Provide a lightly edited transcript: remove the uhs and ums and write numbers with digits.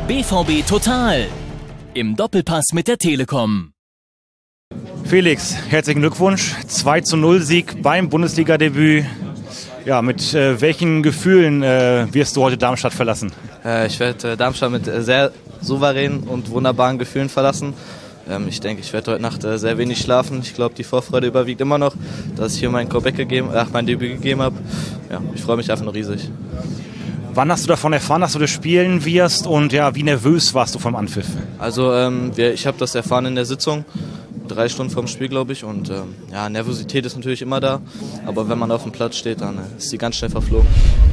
BVB Total im Doppelpass mit der Telekom. Felix, herzlichen Glückwunsch. 2:0 Sieg beim Bundesliga-Debüt. Ja, mit welchen Gefühlen wirst du heute Darmstadt verlassen? Ich werde Darmstadt mit sehr souveränen und wunderbaren Gefühlen verlassen. Ich denke, ich werde heute Nacht sehr wenig schlafen. Ich glaube, die Vorfreude überwiegt immer noch, dass ich hier mein Debüt gegeben habe. Ja, ich freue mich einfach nur riesig. Wann hast du davon erfahren, dass du das spielen wirst und ja, wie nervös warst du vom Anpfiff? Also ich habe das erfahren in der Sitzung, 3 Stunden vorm Spiel, glaube ich. Und Nervosität ist natürlich immer da, aber wenn man auf dem Platz steht, dann ist sie ganz schnell verflogen.